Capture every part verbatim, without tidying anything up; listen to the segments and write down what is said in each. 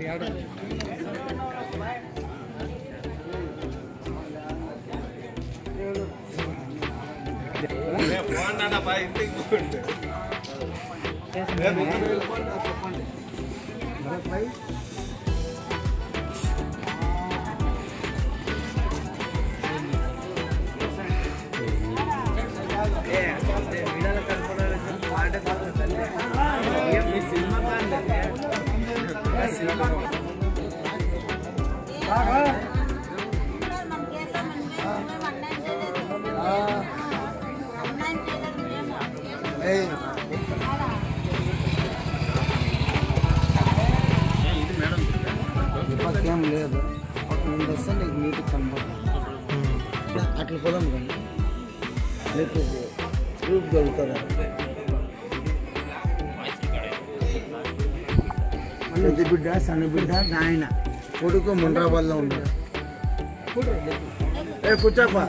ఏం లేదు నేను వస్తే నీకు నీటికి కనబడుతుంది అట్లా పోదాం కానీ నీకు గ్రూప్ దొరుకుతుంది పెద్ద బిడ్డ సన్న బిడ్డ నాయన కొడుకు ముండ్రాబాద్లో ఉన్నాడు ఏ కూర్చోపా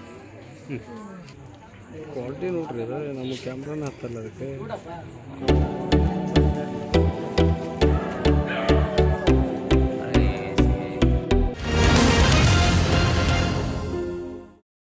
ಕ್ವಾಲಿಟಿ ನೋಡ್ರಿ ಅದು ನಮ್ಮ ಕ್ಯಾಮ್ರಾನ ಹತ್ತಲ್ಲ ಅದಕ್ಕೆ